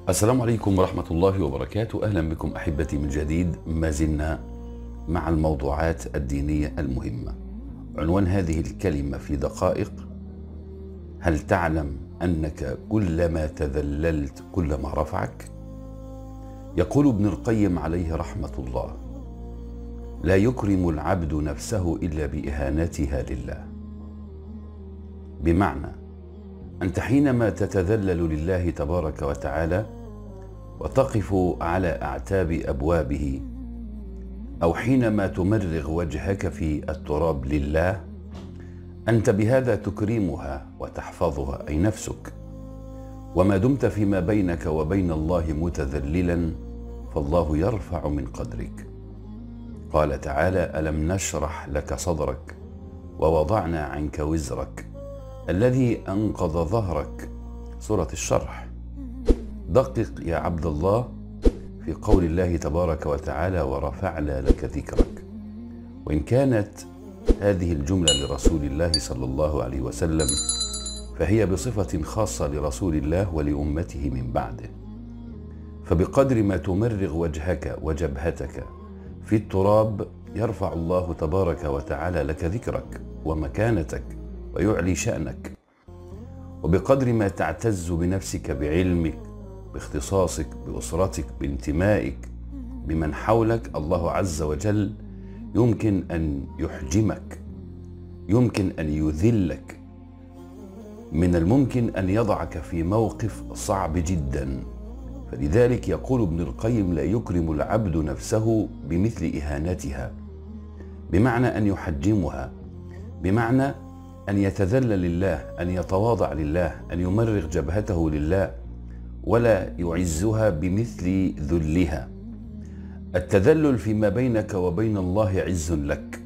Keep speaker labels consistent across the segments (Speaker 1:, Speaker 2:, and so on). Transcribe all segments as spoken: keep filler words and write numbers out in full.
Speaker 1: السلام عليكم ورحمة الله وبركاته. أهلا بكم أحبتي من جديد. ما زلنا مع الموضوعات الدينية المهمة. عنوان هذه الكلمة في دقائق: هل تعلم أنك كلما تذللت كلما رفعك؟ يقول ابن القيم عليه رحمة الله: لا يكرم العبد نفسه إلا بإهانتها لله. بمعنى أنت حينما تتذلل لله تبارك وتعالى وتقف على أعتاب أبوابه، أو حينما تمرغ وجهك في التراب لله، أنت بهذا تكرمها وتحفظها، أي نفسك. وما دمت فيما بينك وبين الله متذللا فالله يرفع من قدرك. قال تعالى: ألم نشرح لك صدرك ووضعنا عنك وزرك الذي أنقض ظهرك. سورة الشرح. دقق يا عبد الله في قول الله تبارك وتعالى: ورفعنا لك ذكرك. وإن كانت هذه الجملة لرسول الله صلى الله عليه وسلم فهي بصفة خاصة لرسول الله ولأمته من بعده، فبقدر ما تمرغ وجهك وجبهتك في التراب يرفع الله تبارك وتعالى لك ذكرك ومكانتك ويعلي شأنك. وبقدر ما تعتز بنفسك، بعلمك، باختصاصك، بأسرتك، بانتمائك، بمن حولك، الله عز وجل يمكن أن يحجمك، يمكن أن يذلك، من الممكن أن يضعك في موقف صعب جدا. فلذلك يقول ابن القيم: لا يكرم العبد نفسه بمثل إهانتها، بمعنى أن يحجمها، بمعنى أن يتذلل لله، أن يتواضع لله، أن يمرغ جبهته لله، ولا يعزها بمثل ذلها. التذلل فيما بينك وبين الله عز لك،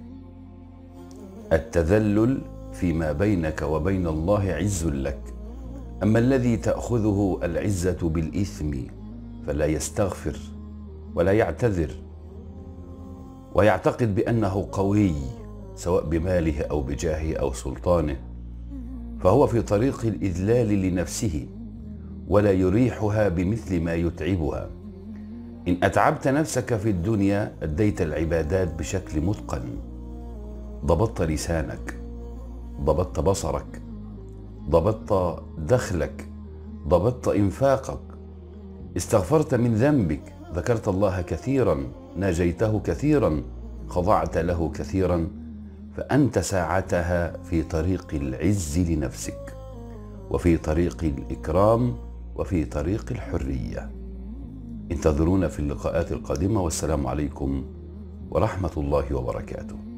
Speaker 1: التذلل فيما بينك وبين الله عز لك. أما الذي تأخذه العزة بالإثم فلا يستغفر ولا يعتذر ويعتقد بأنه قوي سواء بماله أو بجاهه أو سلطانه، فهو في طريق الإذلال لنفسه ولا يريحها بمثل ما يتعبها. إن أتعبت نفسك في الدنيا أديت العبادات بشكل متقن، ضبطت لسانك، ضبطت بصرك، ضبطت دخلك، ضبطت إنفاقك، استغفرت من ذنبك، ذكرت الله كثيرا، ناجيته كثيرا، خضعت له كثيرا، فأنت ساعتها في طريق العز لنفسك، وفي طريق الإكرام، وفي طريق الحرية. انتظرونا في اللقاءات القادمة، والسلام عليكم ورحمة الله وبركاته.